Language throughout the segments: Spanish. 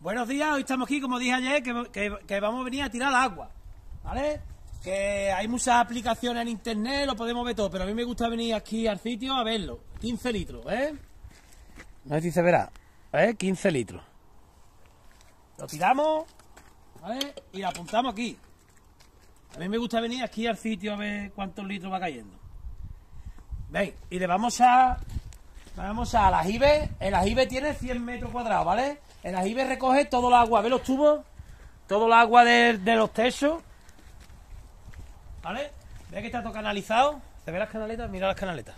Buenos días, hoy estamos aquí, como dije ayer, que vamos a venir a tirar agua, ¿vale? Que hay muchas aplicaciones en internet, lo podemos ver todo, pero a mí me gusta venir aquí al sitio a verlo. 15 litros, ¿eh? No sé si se verá, ¿eh? 15 litros. Lo tiramos, ¿vale? Y lo apuntamos aquí. A mí me gusta venir aquí al sitio a ver cuántos litros va cayendo. ¿Veis? Y le vamos a al ajibe. El ajibe tiene 100 metros cuadrados, ¿vale? El ajibe recoge todo el agua, ¿ves los tubos? Todo el agua de los techos, ¿vale? ¿Ves que está todo canalizado? ¿Se ven las canaletas? Mira las canaletas.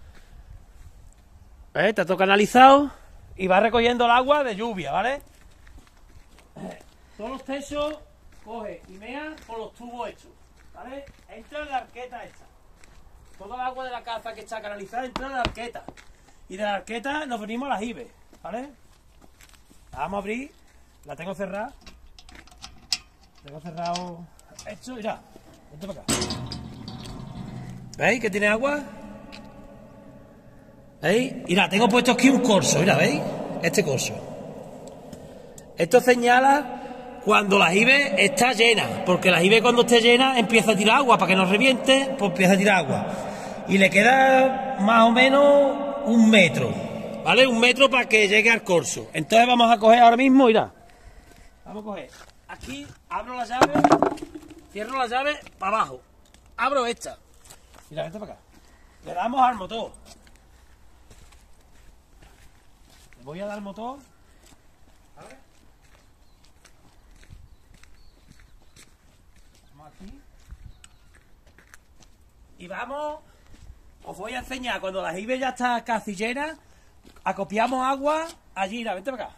¿Ves? Está todo canalizado y va recogiendo el agua de lluvia, ¿vale? Todos los techos coge y mea por los tubos hechos, ¿vale? Entra en la arqueta esta. Todo el agua de la casa que está canalizada entra en la arqueta. Y de la arqueta nos venimos al ajibe, ¿vale? La vamos a abrir. La tengo cerrada. Tengo cerrado esto, mira. Vente para acá. ¿Veis que tiene agua? ¿Veis? Mira, tengo puesto aquí un corso, mira, ¿veis? Este corso. Esto señala cuando la ajibe está llena, porque la ajibe cuando esté llena empieza a tirar agua, para que no reviente, pues empieza a tirar agua. Y le queda más o menos 1 metro, ¿vale? 1 metro para que llegue al corso. Entonces vamos a coger ahora mismo, mira. Vamos a coger. Aquí abro la llave, cierro la llave para abajo. Abro esta. Mira, vente para acá. Le damos al motor. Le voy a dar al motor. ¿Vale? Vamos aquí. Y vamos. Os voy a enseñar cuando la ajibe ya está casi llena. Acopiamos agua allí. Mira, vente para acá.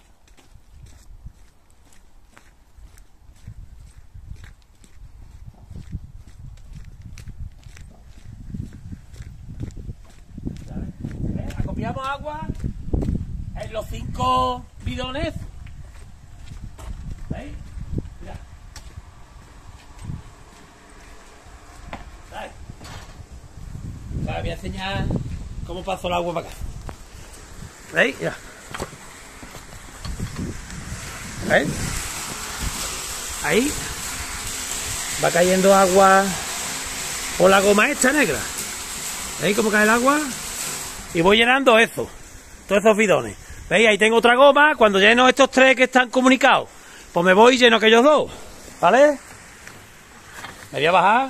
Acopiamos agua en los 5 bidones. ¿Veis? Mira. ¿Veis? Vale, voy a enseñar cómo paso el agua para acá. ¿Veis? Mira. ¿Veis? Ahí va cayendo agua por la goma esta negra. ¿Veis cómo cae el agua? Y voy llenando eso, todos esos bidones. ¿Veis? Ahí tengo otra goma. Cuando lleno estos 3 que están comunicados, pues me voy y lleno aquellos 2. ¿Vale? Me voy a bajar.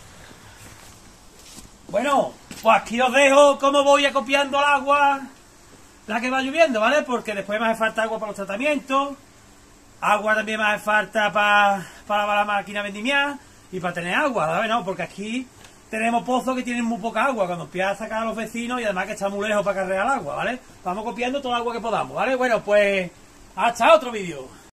Bueno, pues aquí os dejo cómo voy acopiando el agua, la que va lloviendo, ¿vale? Porque después me hace falta agua para los tratamientos. Agua también me hace falta para lavar la máquina vendimiar y para tener agua, ¿sabes? No, porque aquí tenemos pozos que tienen muy poca agua, cuando empieza a sacar a los vecinos y además que está muy lejos para cargar el agua, ¿vale? Vamos copiando todo el agua que podamos, ¿vale? Bueno, pues hasta otro vídeo.